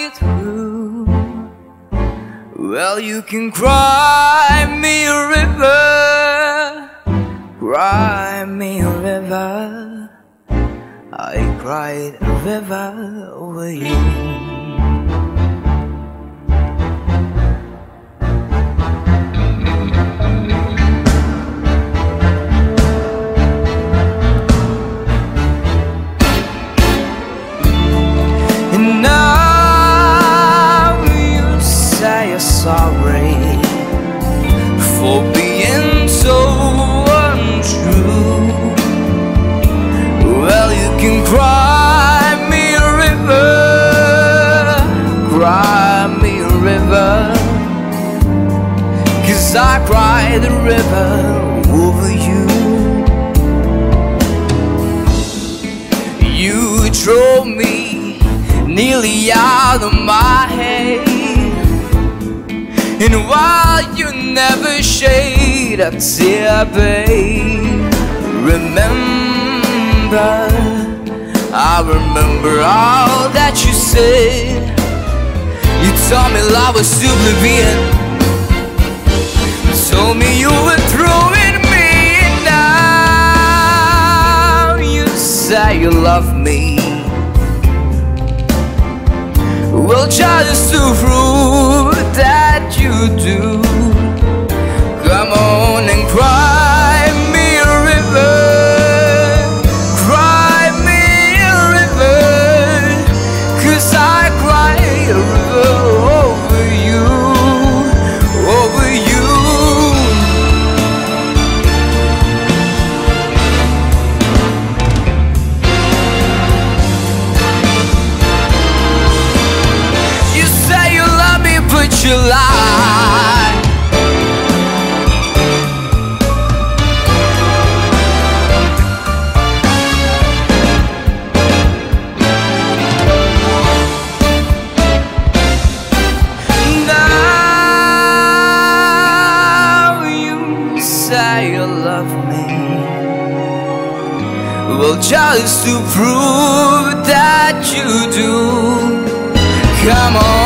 it through. Well, you can cry me a river, cry me a river. I cried a river over you. And now you say you're sorry for being so untrue. Well, you can cry me a river, cry me a river, 'cause I cried the river over you. You drove me nearly out of my head, and while you never shed a tear, babe, I remember all that you said. You told me love was oblivion, told me you were through with me, and now you say you love me. Well, just to prove that you do, come on and cry me a river, cry me a river, 'cause I cry a river over you, over you. You say you love me, but you lie. Say you love me, well, just to prove that you do, come on.